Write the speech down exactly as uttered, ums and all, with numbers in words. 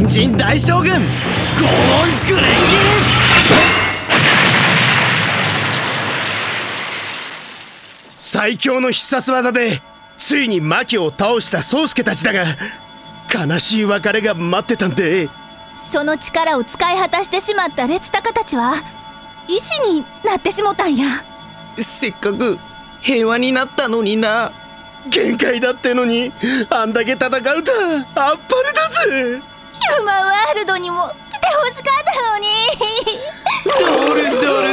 人大将軍ゴーン・グレンギル。最強の必殺技でついにマキを倒した宗介たちだが、悲しい別れが待ってたんで。 その力を使い果たしてしまった列高たちは医師になってしもたんや。 せっかく平和になったのにな。限界だってのにあんだけ戦うとあっぱれだぜ。 ヒューマンワールドにも来てほしかったのに。 どれどれ